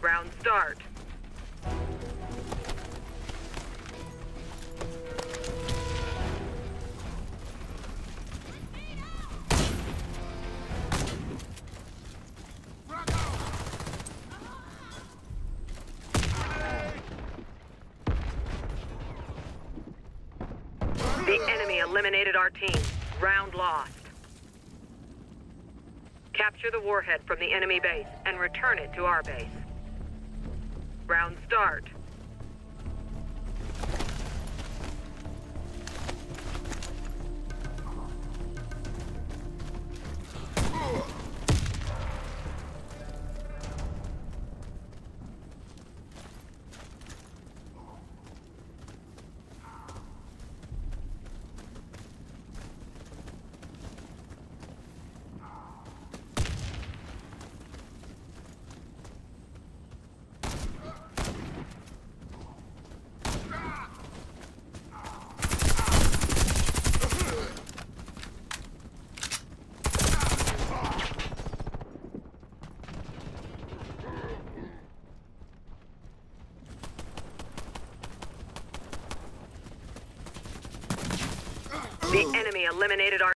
Round start. The enemy eliminated our team. Round lost. Capture the warhead from the enemy base and return it to our base. Round start. The enemy eliminated our